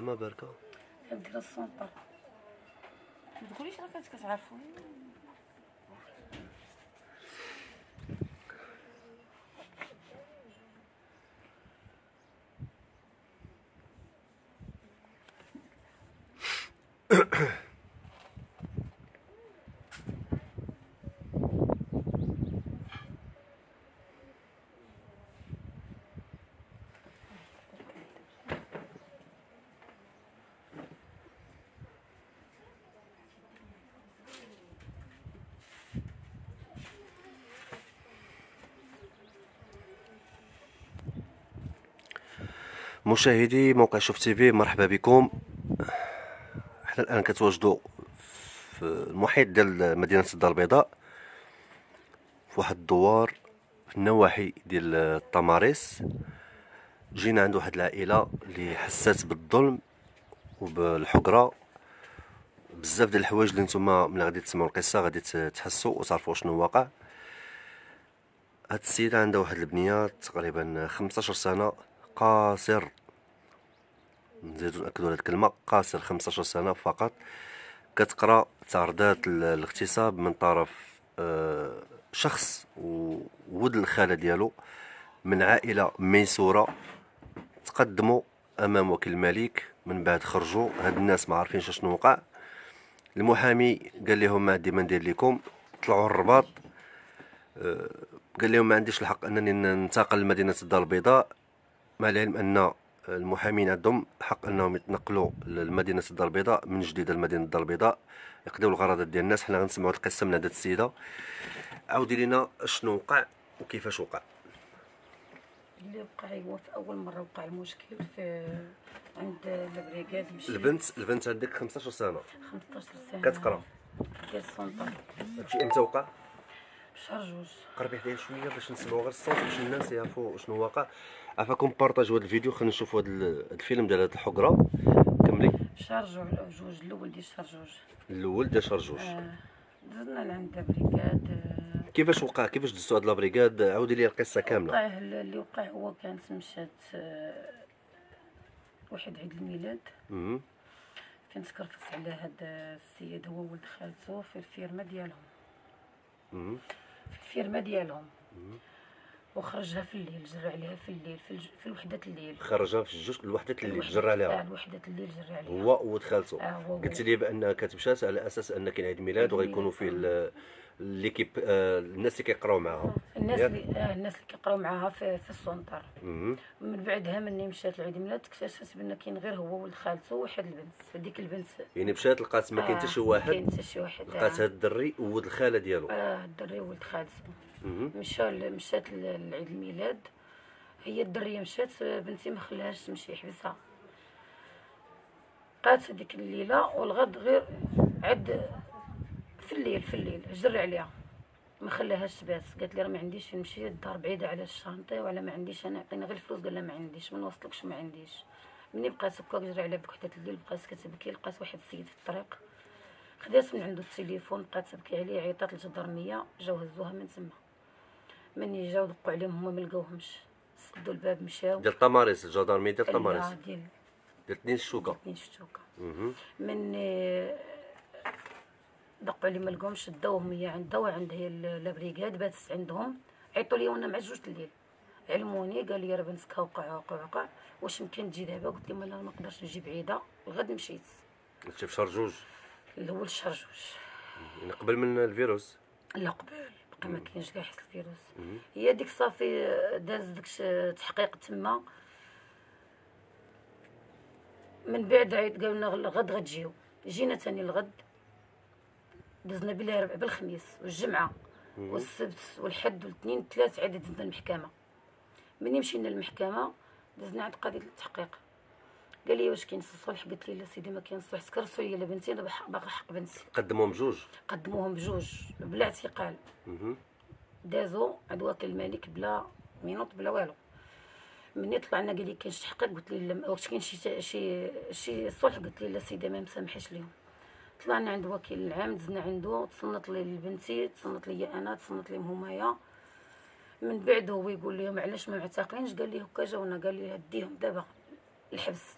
ما باركه كندير السونطر. ما تقوليش راه كنت كتعرفوا. مشاهدي موقع شوف تيفي، مرحبا بكم. حنا الان كتواجدوا في المحيط ديال مدينه الدار البيضاء، في واحد الدوار في النواحي ديال التماريس. جينا عند واحد العائله اللي حسات بالظلم وبالحقره، بزاف ديال الحوايج اللي نتوما ملي غادي تسمعوا القصه غادي تحسوا وتعرفوا شنو واقع. هاد السيده عندها واحد البنيه تقريبا 15 سنه، قاصر، نزيدو نأكدو هاد الكلمه، قاصر 15 سنه فقط. كتقرا تعرضات الاغتصاب من طرف شخص وولد الخاله ديالو من عائله ميسوره. تقدموا امام وكيل الملك، من بعد خرجوا هاد الناس ما عارفينش شنو وقع. المحامي قال لهم ما عندي ما ندير لكم، طلعوا الرباط. قال لهم ما عنديش الحق انني ننتقل لمدينه الدار البيضاء، مع العلم ان المحامين عندهم الحق انهم يتنقلوا لمدينه الدار البيضاء من جديد لمدينه الدار البيضاء يقضيو الغرضات ديال الناس. حنا غنسمعوا القصه من هاد السيده. عاودي لينا شنو وقع وكيفاش وقع. اللي وقع هو في اول مره وقع المشكل في عند البريكاد. مشيت البنت عندك 15 سنه، 15 سنه كتقرا، ديال السونطر. هادشي امتى وقع؟ شهر جوج. قربي حدايا شويه باش نسمعوا غير الصوت باش الناس يعرفوا شنو واقع. عفاكم بارطاجيو هذا الفيديو، خلينا نشوفوا هذا الفيلم ديال هذه الحقره. كملي. شهر جوج الاول ديال شهر جوج. الاول ديال شهر جوج. درنا لعند البريكاد. كيفاش وقع؟ كيفاش دزتوا هاد لابريكاد؟ عاودي لي القصه كامله. وقع اللي وقع هو كانت مشات واحد عيد الميلاد. كانت كرفص على هاد السيد هو ولد خالته في الفيرما ديالهم. في الفيرما ديالهم. وخرجها في الليل، جرى عليها في الليل في وحدة الليل. خرجها في الجوج لوحدة الليل، جرى عليها. وحدة الليل جرى عليها هو ولد خالته. قلت لي بانها كتمشات على اساس ان كاين عيد ميلاد وغيكونوا فيه ليكيب، الناس اللي كيقراو معاها. الناس اللي كيقراو معاها في السونطر. من بعدها مني مشات لعيد الميلاد اكتشفت بان كاين غير هو ولد خالته وواحد البنت. هذيك البنت يعني مشات لقات ما كاين حتى شي واحد. كاين حتى شي واحد. لقات هاد الدري وولد الخاله ديالو. الدري وولد خالته. مشات لعيد الميلاد. هي الدريه مشات، بنتي ما خلاهاش تمشي، حبسها. بقات هذيك الليله والغد غير عد في الليل جرى عليها، ما خلاهاش تبات. قالت لي راه ما عنديش فين نمشي، الدار بعيده على الشانطي ولا ما عنديش، انا عطيني غير الفلوس. قال لها ما عنديش، ما نوصلكش، ما عنديش. مني بقات هكا جرى عليها بوحدة الليل، بقات كتبكي. لقات واحد السيد في الطريق، خدات من عنده التليفون، بقات تبكي عليه، عيطات للجدرميه، جاو هزوها من تما. مني جاو دقوا عليهم هما ما لقاوهمش، سدوا الباب مشاو. ديال طماريس، الجدرميه ديال طماريس. ديال تنين الشوكه. من دقوا عليه ما لقاوهمش، داوهم هي عندها البريكاد، باتت عندهم. عيطوا لي وانا مع جوج الليل، علموني، قال لي راه بنتك وقع، واش يمكن تجي دابا؟ قلت لهم لا ما نقدرش نجي بعيده، الغد مشيت. مشيت في شهر جوج الاول شهر جوج، يعني قبل من الفيروس. لا قبل بقى ما كاينش كاع حس الفيروس. هي ديك صافي داز داك التحقيق تما. من بعد عيط قالوا لنا الغد غتجيو. جينا ثاني الغد، دزنا بالاربعاء بالخميس والجمعه والسبت والحد والاثنين الثلاث عاد دزنا المحكمه. مني مشينا للمحكمه دزنا عند قاضي التحقيق، قال لي واش كاين الصلح؟ قلت لي لا سيدي ما كاين الصلح، سكرتوا لي بنتي، انا باغا حق بنتي. قدموهم بجوج بلا اعتقال. دازو عند وكيل الملك بلا مينوط بلا والو. مني طلعنا قال لي كاين شي تحقيق؟ قلت لي واش كاين شي صلح؟ قلت لي لا سيدي ما مسامحش ليهم. طلعنا عند وكيل العام، دزنا عنده، تصنت لي لبنتي، تصنت لي انا، تصنت ليهم همايا. من بعد هو يقول لهم علاش ما معتقلينش؟ قال لي هكا جاونا، قال لي هديهم دابا الحبس.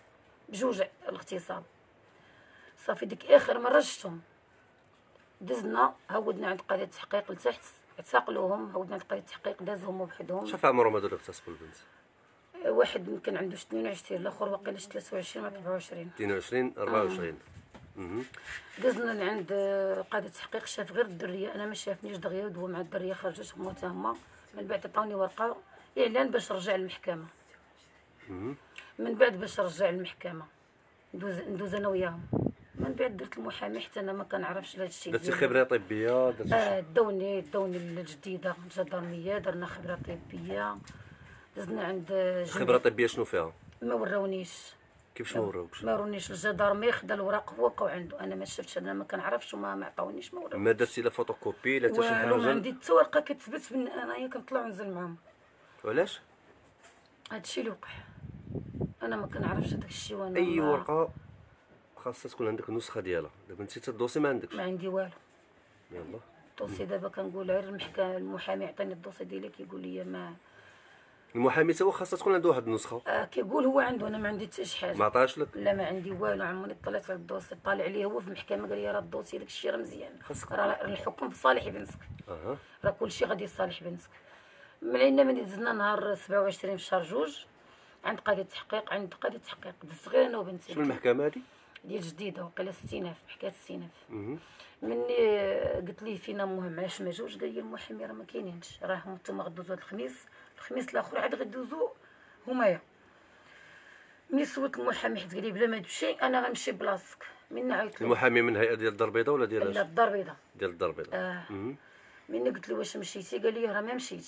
بجوج الاغتصاب. صافي ديك اخر مره شفتهم دزنا هودنا عند قضيه التحقيق لتحت، اعتقلوهم، هودنا عند قضيه التحقيق دازهم بوحدهم. شاف عمرهم هادو اللي اغتصبوا البنت؟ واحد يمكن عنده 22، الاخر واقيلا 23 ولا 24. 22 24. دزنا لعند قاضي التحقيق، شاف غير الدريه، انا ما شافنيش دغيا، ودوا مع الدريه خرجت هما حتى هما. من بعد عطاوني ورقه اعلان باش نرجع للمحكمه. من بعد باش نرجع للمحكمه ندوز انا وياهم. من بعد درت المحامي حتى انا ما كنعرفش لهذا الشيء. درتي خبره طبيه؟ درتي داوني الجديده الجدرميه، درنا خبره طبيه، دزنا عند خبره طبيه شنو فيها؟ ما وراونيش. كيفاش ما وراوكش؟ ما ورونيش الجدرمي، خدا الوراق هو وقعوا عنده، انا ما شفتش، انا ما كنعرفش وما عطاونيش، ما وراونيش. ما درتي لا فوتوكوبي لا حتى شي حاجه؟ ما عندي حتى ورقه كتثبت بان انايا كنطلع وننزل معاهم. وعلاش؟ هادشي اللي وقع، انا ما كنعرفش هذاك الشيء. وانا اي ورقه خاصها تكون عندك النسخه ديالها. دابا انت حتى الدوسي ما عندكش. ما عندي والو. يلا الدوسي دابا كنقول غير المحكمه، المحامي عطاني الدوسي ديالي كيقول لي ما المحامي تا هو خاصها تكون عنده واحد النسخه. كيقول هو عنده، انا ما عندي حتى شي حاجه. ما عطاش لك؟ لا ما عندي والو، عمرني طلعت على الدوسي، طالع عليه هو في المحكمه قال لي راه الدوسي داك الشيء راه مزيان، راه الحكم في صالح بنتك، راه كلشي غادي يصالح بنتك. ملينا ملي دزنا نهار 27 في شهر 2 عند قاضي التحقيق، دزت غير انا وبنتي. شنو المحكمه هادي؟ ديال جديده، وقيله 60,000، حكايه 60,000. مني قلت ليه فينا مهم علاش ما جوج، قال لي المحامي راه ما كاينينش، راه نتوما غدوزو هاد الخميس الاخر عاد غدوزو همايا. ملي سولت المحامي حيت قال لي بلا ما تمشي انا غنمشي بلاصتك. من عيطت له المحامي من هيئه ديال الدار البيضاء ولا ديال لا الدار البيضاء؟ ديال الدار البيضاء. مني قلت له واش مشيتي، قال لي راه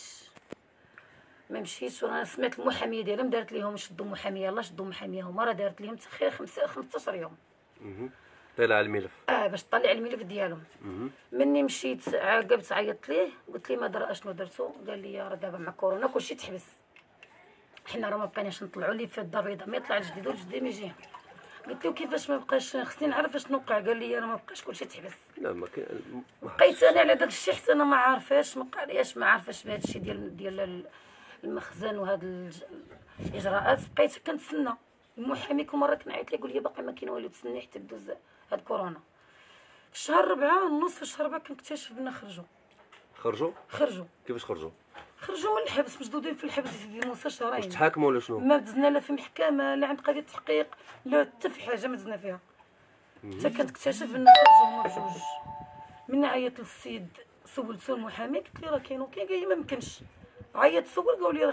ما مشيتش، وانا سمعت المحاميه ديالهم دارت ليهم شدوا محاميه، يلاه شدوا محاميه هما، راه دارت ليهم تاخير 15 يوم. طلع على الملف. باش طلع الملف ديالهم. مني مشيت عاقبت عيطت ليه، قلت ليه ما درا اشنو درتو، قال لي راه دابا مع كورونا كلشي تحبس، حنا راه ما بقيناش نطلعوا ليه في الدار البيضاء، ما يطلع الجديد والجديد ما يجي. قلت له كيفاش ما بقاش، خصني نعرف اشنو وقع. قال لي راه ما بقاش كلشي تحبس. لا ما كاين. بقيت انا على داك الشيء حتى انا ما عارفاش، ما قارياش، ما عارفاش بهذا الشيء ديال المخزن وهاد الاجراءات. بقيت كنتسنى المحامي، كل مره كنعيط ليه يقول لي باقي ما كاين والو، تسني حتى تدوز هاد كورونا. في شهر 4 النص، في شهر 4 كنكتشف بنا خرجوا. كيفاش خرجوا من الحبس، مشدودين في الحبس ديال موسى شهرين. واش تحاكموا ولا شنو؟ ما دزنا لا في محكمه لا عند قضيه التحقيق، لا حتى في حاجه ما دزنا فيها، حتى كنكتشف بان خرجوا هما بجوج. من عيط للسيد سولتو المحامي، قلت لي راه كاين وكاين، قال لي ما يمكنش. عيط سول قالوا لي راه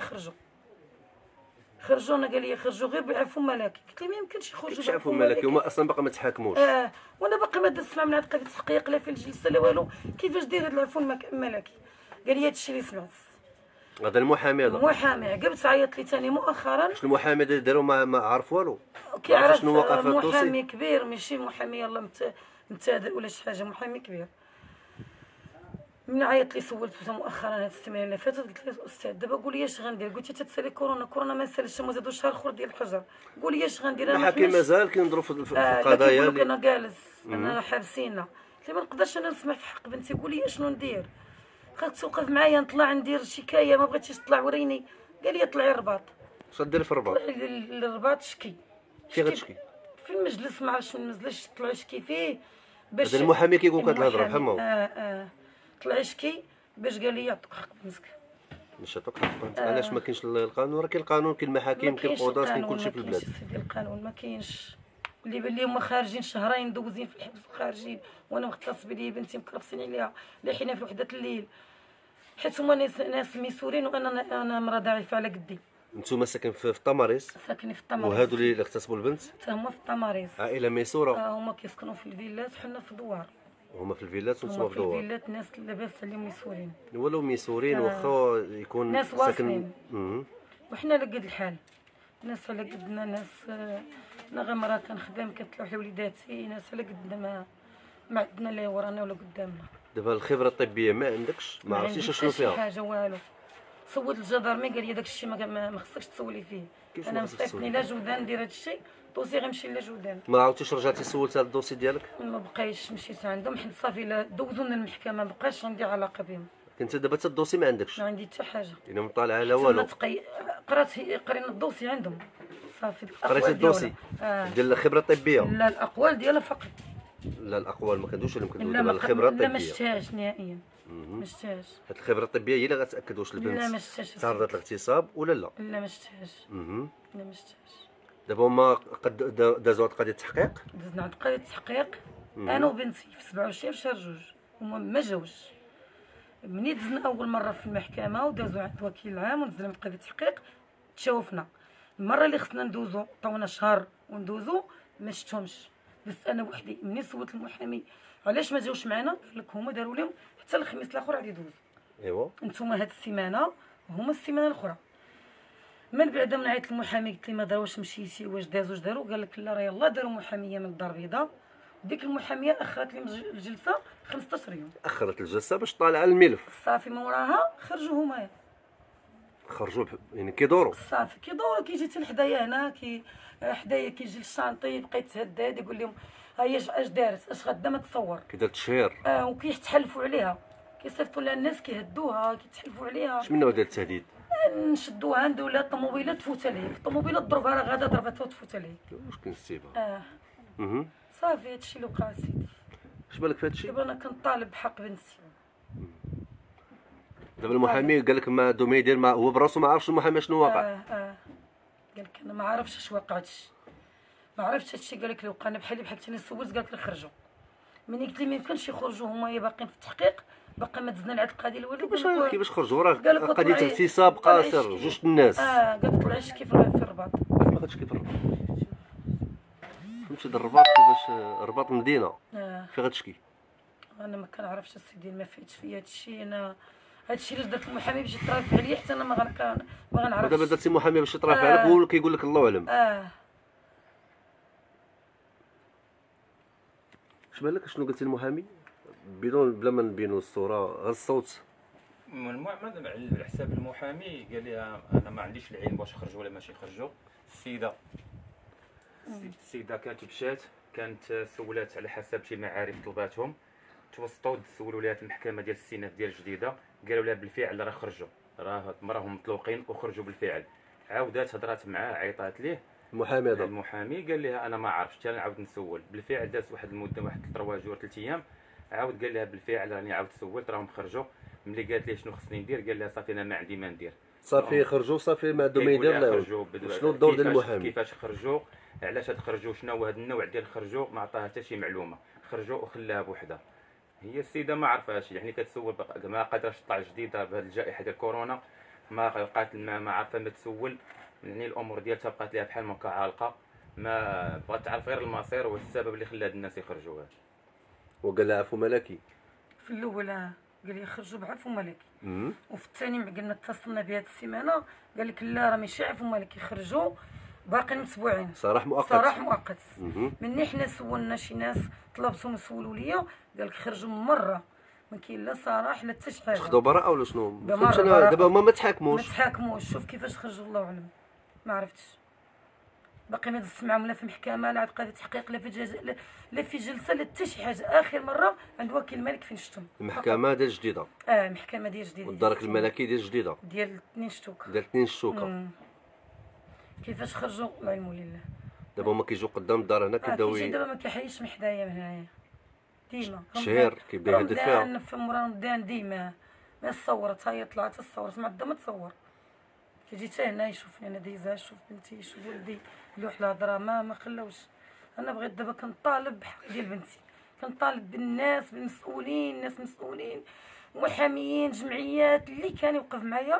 خرجوا. انا قال لي خرجوا غير بعفو ملكي، قلت لي ما يمكنش يخرجوا بعفو ملكي، هما اصلا باقي ما تحاكموش. وانا باقي ما دزت مع قضيه التحقيق لا في الجلسه لا والو. كيفاش داير هذا العفو الملكي؟ قال لي هذا الشيء اللي سمعت. هذا المحامي عقبت عيط لي ثاني مؤخرا. واش المحامي داروا ما عرف والو؟ كيعرف شنو وقع في الدوسي؟ محامي كبير، ماشي محامي يلاه مبتدئ ولا شي حاجه، محامي كبير. من عيط لي سولته مؤخرا هاد السيمانه اللي فاتت، قلت له استاذ دابا قول لي اش غندير. قلت له تتسالي كورونا ما سالش، ما زادوا شهر اخر ديال الحجر، قول لي اش غندير. انا المحاكم مازال كينظروا في القضايا اللي انا جالس انا حابسينا. قلت له ما نقدرش انا نسمع في حق بنتي، قول لي اشنو ندير، خاصك توقف معايا نطلع ندير شكايه، ما بغيتيش تطلع وريني. قال لي طلعي الرباط. اش غديري في الرباط؟ الرباط شكي. كي غتشكي؟ في المجلس، ما عرفتش من المجلس طلعوا شكي فيه باش هذا المحامي كيقول كهاد الهضره بحال ما هو. طلع شكي باش قال لي يعطيك حق بنتك. مش عطاك حق. علاش ما كاينش القانون؟ راه كاين القانون، كاين المحاكم، كاين القضاة، كاين كلشي في البلاد. سيدي القانون ما كاينش. اللي بان لي هما خارجين شهرين دوزين في الحبس وخارجين، وانا مختص بلي بنتي مكرفسين عليها لاحينا في وحده الليل، حيت هما ناس ميسورين وانا مرا ضعيفه على قدي. نتوما ساكن في التماريس؟ ساكنين في التماريس. وهادو اللي اغتصبوا البنت حتى هما في التماريس. عائله ميسوره؟ هما كيسكنوا في الفيلات وحنا في دوار. هما في الفيلات وانتوما في دوار؟ في الفيلات ناس لاباس عليهم ميسورين. ولو ميسورين واخا يكون ناس ساكن. وحنا على قد الحال، ناس على قدنا، ناس انا غير مرا كنخدم كتلوح لوليداتي، ناس على قدنا ما عندنا لا ورانا ولا قدامنا. دابا الخبره الطبيه ما عندكش؟ ما عرفتيش شنو فيها؟ ما حاجه والو. سولت الجدرمي قال لي داك الشيء ما خصكش تسولي فيه. انا مصيفطني لا جودان ندير هذا الشيء، دوسي غنمشي لا جودان. ما عاودتيش رجعتي سولتي هذا الدوسي ديالك؟ ما بقيتش مشيت عندهم حيت صافي لا دوزونا المحكمه، ما بقاش عندي علاقه بهم. كنت دابا حتى الدوسي ما عندكش؟ ما عندي حتى حاجه. يعني مطالعه على والو؟ قرينا الدوسي عندهم صافي قريتي الاقوال الدوسي ديالها ديال الخبره الطبيه؟ لا الاقوال ديالها فقط. لا الاقوال ما كندوش ولا كندوي لا دابا الخبره لا ما الطبيه. شفتهاش نهائيا. ما شفتهاش. هاد الخبره الطبيه هي اللي غتاكد واش لا البنت ما شفتهاش. تعرضت للاغتصاب ولا لا. لا ما شفتهاش. لا ما شفتهاش. دابا هما قد دازوا قضيه تحقيق. دزنا عند قضيه التحقيق انا وبنتي في 27 في شهر جوج، هما ما جاوش. مني دزنا اول مره في المحكمه ودازوا عند الوكيل العام ونزلنا من قضيه التحقيق تشاوفنا. المره اللي خصنا ندوزو طونا شهر وندوزو ما شفتهمش. بس انا وحدي مني صوت المحامي علاش ما جاوش معنا، قال لك هما داروا لهم حتى الخميس الاخر غادي يدوزوا. ايوا نتوما هاد السيمانه وهما السيمانه الاخرى. من بعد من عيط المحامي قلت لي ما داروش مشيتي واش دازوا واش داروا، قال لك لا راه يلاه داروا محاميه من الدار البيضاء. ديك المحاميه اخرت لي الجلسه 15 يوم. اخرت الجلسه باش طالع على الملف. صافي من وراها خرجوا هما خرجوا يعني كيدوروا. صافي كيدوروا كيجي حتى لحدايا هنا حدايا كيجي الشانطي بقى يتهدد يقول لهم ها هي اش دارت اش غدا ما تصور. كي دارت تشهير. وكيتحلفوا عليها كيصيفطوا لها الناس كيهدوها كيتحلفوا عليها. اش من نوع ديال التهديد؟ نشدوها نديروا لها الطوموبيله تفوت عليه، الطوموبيله ضربها راه غادا ضربتها وتفوت عليه. واش كنسيبها؟ صافي هادشي اللي وقع سيدي. اش بالك في هادشي؟ دابا انا كنطالب بحق بنتي. دابا المحامي قال لك ما دومي يدير ما هو براسو ما عرفش المحامي شنو واقع. قال لك انا ما عرفتش اش واقع هادشي، ما عرفتش هادشي. قال لك اللي وقع انا بحال حكيتني سولت قال لك خرجوا. ملي قلت لي ما يمكنش يخرجوا هما باقيين في التحقيق باقي ما دزنا لعند القاضي الولي. كيفاش خرجوا راه قضيه اغتصاب قاصر جوج الناس. قال لك طلع شكي في الرباط. ما غاتشكي في الرباط. فهمتي الرباط كيفاش الرباط مدينه فين غتشكي؟ انا ما كنعرفش السيدي ما فهمتش فيا هادشي. انا هادشي اللي درت المحامي باش يترافع عليا حتى انا ما غنعرفش. دابا درتي محامي باش يترافع عليك هو كيقول لك الله اعلم. اش بالك شنو قلتي المحامي؟ بدون بلا ما نبينوا الصوره غير الصوت. المهم على حساب المحامي قال لي انا ما عنديش العلم واش خرجوا ولا ماشي خرجوا. السيده كانت مشات كانت سولات على حسب شي معارف طلباتهم، توسطوا سولوا لها في المحكمه ديال السينات ديال الجديده قالوا لها بالفعل راه خرجوا، راهم مطلوقين وخرجوا بالفعل. عاودات هضرات معاه عيطات ليه المحامي هذا المحامي قال لها انا ما عرفتش حتى نعاود نسول. بالفعل دازت واحد المده واحد 3 جوج 3 ايام عاود قال لها بالفعل راني عاود سولت راهم خرجوا. ملي قالت ليه شنو خصني ندير قال لها صافي انا ما عندي ما ندير. صافي خرجوا صافي ما عندهم ما يدير لا. شنو الدور ديال المحامي؟ كيفاش خرجوا علاش خرجوا شنو هو هذا النوع ديال خرجوا ما عطاها حتى شي معلومه. خرجوا وخلاها بوحدها. هي السيده ما عرفاش يعني كتسول ما قادراش تطلع جديده بهذه الجائحه ديال كورونا ما لقات ما عارفه ما تسول يعني الامور ديالها بقات لها بحال هكا عالقه ما بغات تعرف غير المصير والسبب اللي خلى هاد الناس يخرجوا. وقال لها عفو ملكي في الاول قال لي خرجوا بعفو ملكي وفي الثاني مع قلنا اتصلنا بهذه السيمانه قال لك لا راه ماشي عفو ملكي خرجوا باقي اسبوعين صراح مؤقت. صراح مؤقت. مني حنا سولنا شي ناس طلبتهم يسولوا ليا قال لك خرجوا من مره ما كاين لا صراح لا حتى شي حاجه. خدوا براءه ولا شنو؟ فهمتش انا دابا هما ما تحاكموش شوف كيفاش خرجوا الله اعلم ما عرفتش. باقي ما دزت معاهم لا في محكمه لا عاد قضيه تحقيق لا في جلسه لا حتى شي حاجه. اخر مره عند وكيل الملك فين شفتهم المحكمه ديال الجديده. المحكمه ديال الجديده والدرك الملكي ديال الجديده ديال 2 شتوك ديال 2 شتوكه. كيفاش خرجوا العلم لله. دابا هما كيجيو قدام الدار هنا كيبداو كيجي دابا ما كيحيش من حدايا من هنايا ديما شهير كيبدا يهدد فيها في رمضان ديما ما صورت هي طلعت تصورت ما عندها ما تصور. كيجي حتى هنا يشوفني انا دايزه شوف بنتي شوف ولدي لوح الهضره ما خلاوش. انا بغيت دابا كنطالب بحق ديال بنتي كنطالب بالناس بالمسؤولين الناس مسؤولين محاميين جمعيات اللي كان يوقف معايا.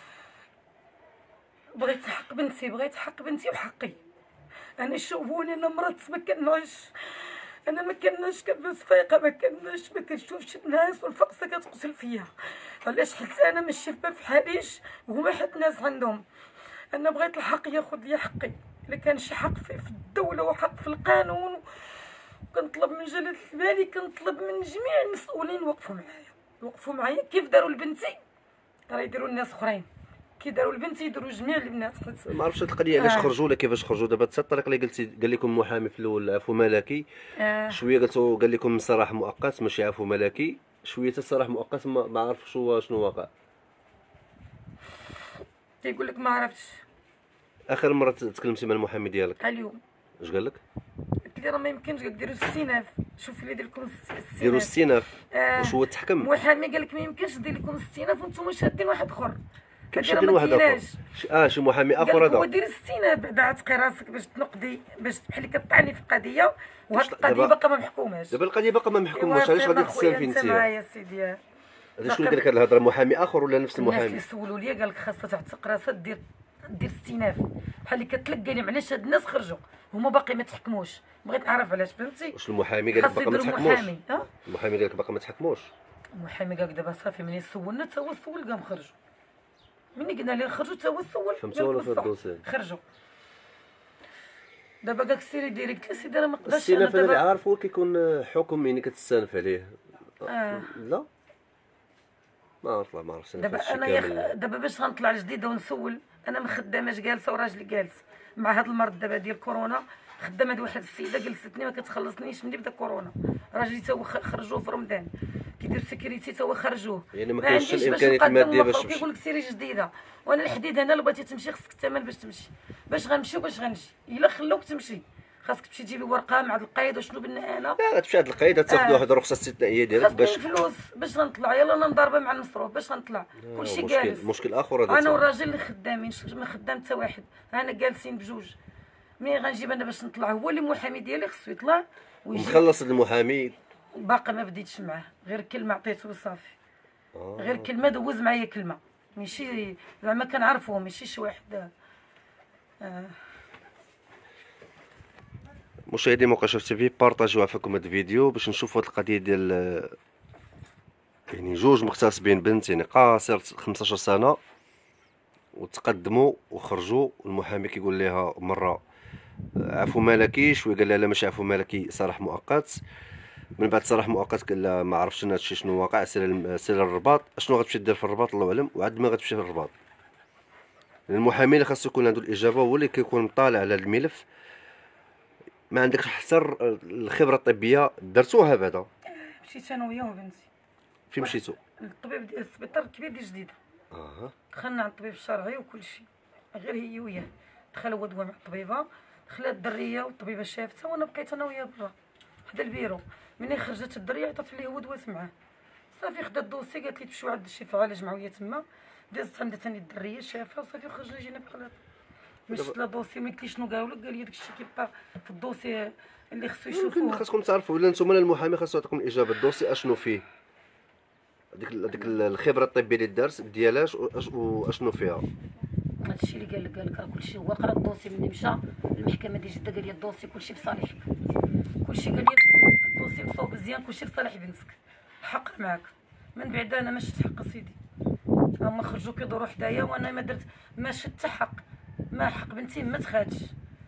بغيت حق بنتي وحقي. انا شوفوني انا مرضت ما كنعش انا ما كناش كنفوز فايقه ما كنشوفش الناس والفقصه كتقتل فيا. علاش حيت انا ماشي في حاليش وهما حيت ناس عندهم. انا بغيت الحق ياخذ لي حقي الا كان شي حق في الدوله وحق في القانون. كنطلب من جلاله الملك كنطلب من جميع المسؤولين وقفوا معايا كيف داروا لبنتي راه يديروا الناس اخرين كي داروا لبنتي يديروا جميع البنات. ما عرفتش هاد القضيه علاش خرجوا ولا كيفاش خرجوا. دابا حتى الطريق اللي قلتي قال لكم المحامي في الاول عفو ملكي شويه قال لكم صراح مؤقت ماشي عفو ملكي شويه حتى صراح مؤقت ما عرفتش شنو واقع. تيقول لك ما عرفتش اخر مره تكلمتي مع المحامي ديالك اليوم اش قال لك؟ قلت لي راه ما يمكنش، قال ديروا الاستئناف، شوف لي دير لكم ديروا الاستئناف. استئناف. واش هو تحكم؟ المحامي قال لك ما يمكنش دير لكم الاستئناف وانتم شادين واحد اخر. كيفاش شادين واحد اخر؟ شي محامي اخر قال لك هو هذا. دير الاستئناف بعدا عتقي راسك باش تنقدي، باش بحال اللي كطعني في قضيه، وهاد القضيه باقا ما محكوماش. دابا القضيه باقا ما محكوماش، علاش غادي تستلفي انت؟ معايا سيدي. هذا شكون قال لك هاد الهضره؟ محامي اخر ولا نفس الناس المحامي؟ اللي سولوا لي قال لك خاصها تعتق راسها دير استئناف، بحال اللي كتلقى لهم علاش هاد الناس خرجوا هما باقي ما تحكموش. بغيت نعرف علاش، فهمتي؟ واش المحامي قال لك باقا ما تحكموش؟ المحامي قال لك باقا ما تحكموش. المحامي قال لك دابا صافي، ملي سولنا تا هو سول قام خرجوا. ملي قلنا ليه خرجوا تا هو سول فهمتوا ولا في الدوسي؟ خرجوا. دابا قال لك سيري ديريكت. لا سيدي انا ما نقدرش. الاستئناف انا اللي عارف هو كيكون حكم يعني كتستانف عليه. لا ما عرفتش دابا انا دابا باش غنطلع لجديده ونسول، انا من خدامه جالسه وراجلي جالس مع هذا المرض دابا ديال كورونا. خدامه هاد واحد السيده جلستني ما كتخلصنيش ملي بدا كورونا. راجلي تا هو خرجوه في رمضان كيدير سيكوريتي تا هو خرجوه. يعني ما كاينش الامكانيات الماديه باش كيقول لك سيري جديده، وانا الحديد هنا لو بغيتي تمشي خصك الثمن باش تمشي. باش غنمشي وباش غنجي الا خلوك تمشي خاصك تمشي تجيبي ورقه مع هاد القيد. وشنو بنا انا؟ لا تمشي هاد القيد تاخذ واحد الرخصه استثنائيه ديالك باش فلوس باش غنطلع. يلا انا نضاربه مع المصروف باش غنطلع. كلشي جالس. مشكل اخر هذا. انا والراجل اللي خدامين ما خدام حتى واحد، انا جالسين بجوج. ملي غنجيب انا باش نطلع هو اللي المحامي ديالي خصو يطلع ويجي. مخلص المحامي باقي ما بديتش معاه، غير كلمه عطيته وصافي. غير كلمه دوز معايا كلمه، ماشي زعما كنعرفوه، ماشي شي واحد. مشاهدي موقع شوف تي في، بارطاجيو عفاكم هذا الفيديو باش نشوفوا هذه القضيه ديال يعني جوج مغتصبين بنت يعني قاصر 15 سنه وتقدموا وخرجوا. المحامي كيقول لها مره عفو مالكيش، وقال لها لا ماشي عفو مالكي، سراح مؤقت. من بعد سراح مؤقت قال لها ما عرفتش انا هادشي شنو واقع، سير للرباط. اشنو غتمشي دير في الرباط الله اعلم، وعاد ما غتمشي في الرباط. المحامي اللي خاصو يكون عنده الاجابه هو اللي كيكون مطالع على الملف. ما عندكش حتى الخبره الطبيه درتوها بعدا. مشيت انا وياه وبنتي. فين مشيتو؟ للطبيب ديال السبيطار الكبير ديال جديده. دخلنا عند الطبيب الشرعي وكل شيء، غير هي وياه. دخل هو دوا مع الطبيبه، دخلت الدريه والطبيبه شافتها، وانا بقيت انا وياه برا حدا البيرو. ملي خرجت الدريه عطات ليه هو دوات معاه صافي. خدات الدوسي قالت لي تمشيو عند شي فعالج معويه تما. دازت عندها ثاني الدريه شافها صافي وخرجنا جينا بحال مشيت لا دوسي. ما قلتلي شنو قالوا لك، قال لي داكشي كيبقى في الدوسي اللي خصو يشوفوه. خاصكم تعرفوا ولا نتوما المحامي خاصو يعطيكم الاجابه. الدوسي اشنو فيه، هذيك الخبره الطبيه اللي دارت ديالاش واشنو فيها. هادشي اللي قال لك راه كلشي هو قرا الدوسي. ملي مشى للمحكمه ديال جده قال لي الدوسي كلشي في صالحك، كلشي قال لي الدوسي مصوب مزيان، كلشي في صالح بنتك، حق معاك. من بعد انا ما شفت حق سيدي، هما خرجوا كيدوروا حدايا وانا ما درت ما شفت حتى حق. ما حق بنتي ما تخادش،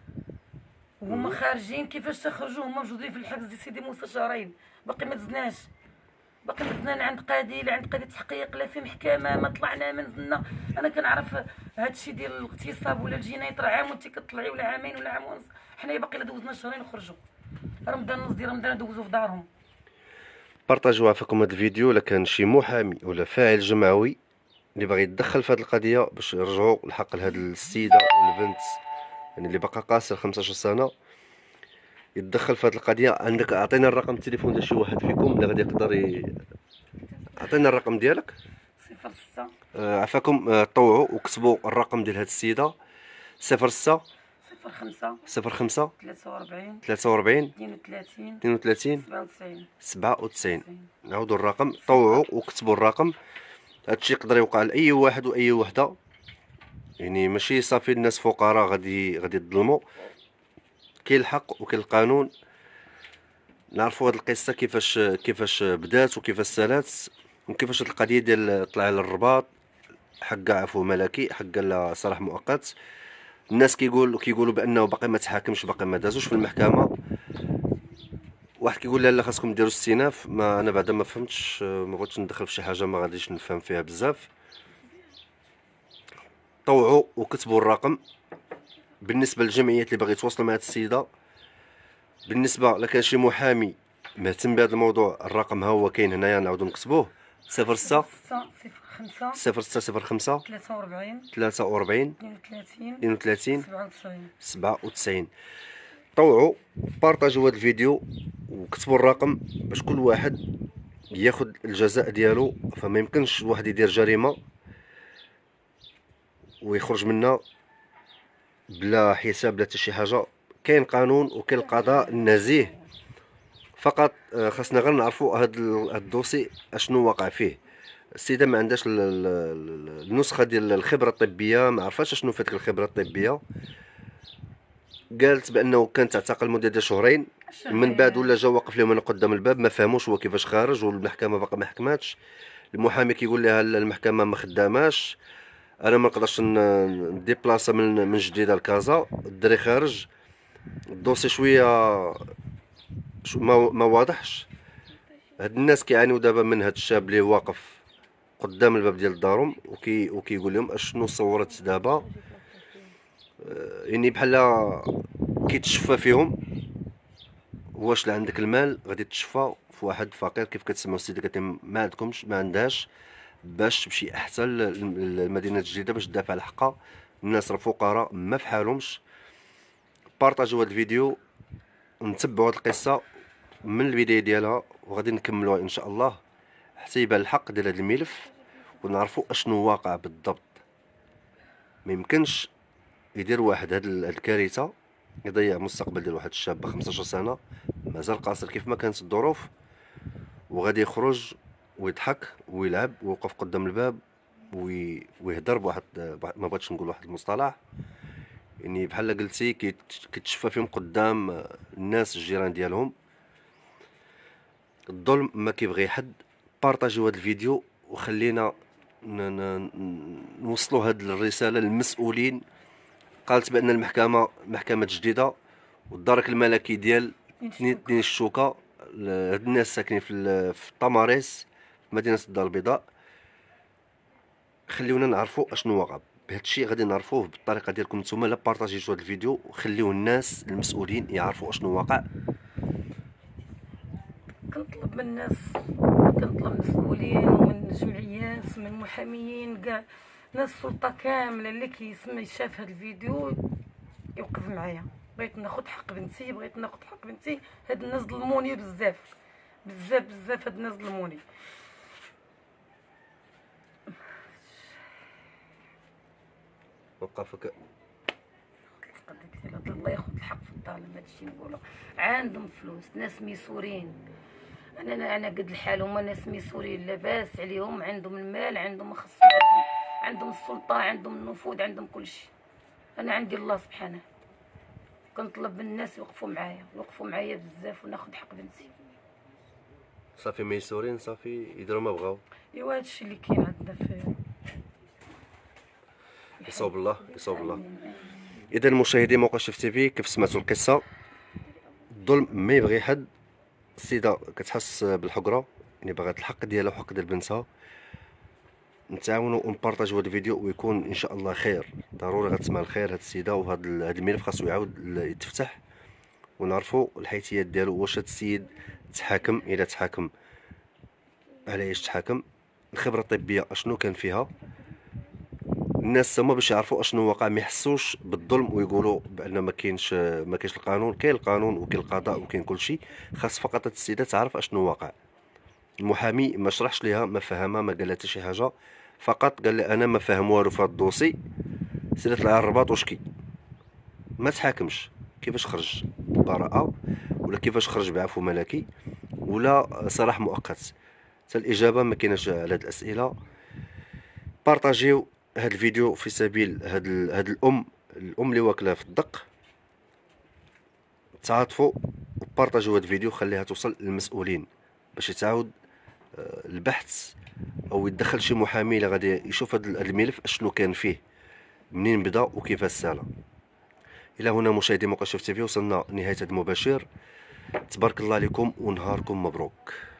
وهما خارجين كيفاش تخرجوا هما موجودين في الحبس ديال سيدي موسى شهرين. باقي ما دزناش، باقي مزنان عند قاضي لا عند قاضي تحقيق لا في محكمه. ما طلعنا ما نزلنا. انا كنعرف هادشي ديال الاغتصاب ولا الجنايات راه عام وانت كطلعي ولا عامين ولا عام ونص. حنايا باقي لا دوزنا شهرين وخرجوا. رمضان نص ديال رمضان دوزوا في دارهم. بارطاجيو عفاكم هذا الفيديو. الا كان شي محامي ولا فاعل جمعوي اللي باغي يتدخل في هذه القضيه باش يرجعوا الحق لهاد السيده والبنت يعني اللي باقا قاصر 15 سنه، يتدخل في هذه القضيه. عندك اعطينا الرقم التليفون ديال شي واحد فيكم اللي غادي يقدر اعطينا الرقم ديالك. 06 عفاكم طوعوا وكتبوا الرقم ديال هاد السيده 06 05 43 32 97. نعاودوا الرقم، طوعوا وكتبوا الرقم. هادشي يقدر يوقع لاي واحد واي وحده، يعني ماشي صافي الناس فقراء غادي يظلموا. كاين الحق وكاين القانون. نعرفوا هاد القصه كيفاش بدات وكيفاش سالات وكيفاش هاد القضيه ديال طلع للرباط حق عفو ملكي حق لا صلاح مؤقت. الناس كيقولوا بانه باقي ما تحاكمش، باقي ما دازوش في المحكمه. واحد كيقول لا خاصكم ديروا استئناف. ما انا بعدا ما فهمتش، ما بغيتش ندخل في شي حاجه ما غاديش نفهم فيها بزاف. طوعوا وكتبوا الرقم. بالنسبه للجمعيات اللي باغي يتواصلوا مع هاد السيده، بالنسبه لكان شي محامي مهتم بهذا الموضوع، الرقم ها هو كاين هنايا، نعاودو نكتبوه 06 05 0605 43 43 32 32 97. 97. طوعوا بارطاجوا هذا الفيديو وكتبوا الرقم باش كل واحد ياخذ الجزاء ديالو. فما يمكنش الواحد يدير جريمه ويخرج منها بلا حساب بلا حتى شي حاجه. كاين قانون وكاين القضاء النزيه. فقط خاصنا غير نعرفوا هاد الدوسي اشنو واقع فيه. السيده ما عندهاش النسخه ديال الخبره الطبيه، ما عرفاش اشنو فاتك الخبره الطبيه. قالت بانه كان تعتقل مده ديال شهرين، من بعد ولا جا وقف لهم من قدام الباب، ما فهموش هو كيفاش خارج، والمحكمه باقا ما حكماتش. المحامي كيقول لها المحكمه ما خداماش، انا ما نقدرش نديبلاصا من جديده لكازا، الدري خارج. الدوسي شويه ما واضحش. هاد الناس كيعانيو دابا من هاد الشاب اللي واقف قدام الباب ديال دارهم وكيقول لهم اشنو صورت دابا. يعني بحال كيتشفى فيهم. واش اللي عندك المال غادي تشفى في واحد فقير كيف كتسمعوا السيده كتقول ما عندكمش، ما عندهاش باش تمشي احسن للمدينه الجديده باش تدافع على حقها. الناس راه فقراء ما في حالهمش. بارطاجيو هذا الفيديو ونتبعوا هذه القصه من البدايه ديالها، وغادي نكملوها ان شاء الله حتى يبان الحق ديال هذا الملف ونعرفوا اشنو واقع بالضبط. ما يمكنش يدير واحد هاد الكارثه يضيع مستقبل ديال واحد الشاب ب 15 سنه مازال قاصر كيف ما كانت الظروف، وغادي يخرج ويضحك ويلعب ويوقف قدام الباب ويهضر بواحد ما بغيتش نقول واحد المصطلح، يعني بحال قلتي كيتشفى فيهم قدام الناس الجيران ديالهم. الظلم ما كيبغي حد. بارطاجيو هذا الفيديو وخلينا نوصلوا هذه الرساله للمسؤولين. قالت بان المحكمه محكمه جديده والدرك الملكي ديال اثنين الشوكه. هاد الناس ساكنين في طماريس في مدينه الدار البيضاء. خليونا نعرفوا اشنو واقع. بهذا الشيء غادي نعرفوه بالطريقه ديالكم نتوما. لا بارطاجيتوا هذا الفيديو وخليو الناس المسؤولين يعرفوا اشنو واقع. كنطلب من الناس، كنطلب من المسؤولين ومن الجمعيات ومن المحاميين كاع ناس السلطه كامله اللي كيسمع شاف هذا الفيديو يوقف معايا. بغيت ناخذ حق بنتي، بغيت ناخذ حق بنتي. هاد الناس ظلموني بزاف بزاف بزاف. هاد الناس ظلموني. وقفك الله ياخذ الحق في الظالم. هادشي نقولو عندهم فلوس، ناس ميسورين. انا قد الحال، هما ناس ميسورين لاباس عليهم، عندهم المال، عندهم خصهم، عندهم السلطه، عندهم النفوذ، عندهم كل شيء. انا عندي الله سبحانه. كنطلب من الناس يوقفوا معايا بزاف وناخذ حق بنتي. صافي ميسورين صافي يديروا ما بغاو. ايوا هادشي اللي كاين عندنا في يصوب الله يصوب الله. اذا مشاهدي موقع شف تي في كيف سمعتوا القصه، الظلم ما يبغي حد. السيده كتحس بالحقره، يعني باغات الحق ديالها وحق ديال بنتها. نتعاونوا ونبارطاجيو هذا الفيديو ويكون ان شاء الله خير. ضروري غتسمع الخير هاد السيده، وهذا الملف خاصو يعاود يتفتح ونعرفوا الحيثيات ديالو. واش هاد السيد تحاكم؟ الا تحاكم على ايش تحاكم؟ الخبره الطبيه اشنو كان فيها؟ الناس هما باش يعرفوا اشنو واقع ما يحسوش بالظلم ويقولوا بان ما كاينش القانون. كاين القانون وكاين القضاء وكاين كل شيء. خاص فقط السيده تعرف اشنو واقع. المحامي ما شرحش ليها، ما فهمها، ما قال لها حتى شي حاجه. فقط قال لي انا ما فاهم والو في هذا الدوسي. سيرت لها الرباط وشكي. ما تحاكمش. كيفاش خرج براءه ولا كيفاش خرج بعفو ملكي ولا سراح مؤقت؟ حتى الاجابه ما كايناش على هاد الاسئله. بارطاجيو هاد الفيديو في سبيل هاد الام اللي واكله في الدق. تعاطفوا وبارطاجيو هاد الفيديو، خليها توصل للمسؤولين باش يتعاود البحث او يدخل شي محامي اللي غادي يشوف هاد الملف اشنو كان فيه، منين بدا وكيفاش سالا. الى هنا مشاهدي موقع شف تي في وصلنا نهايه هذا المباشر. تبارك الله عليكم ونهاركم مبروك.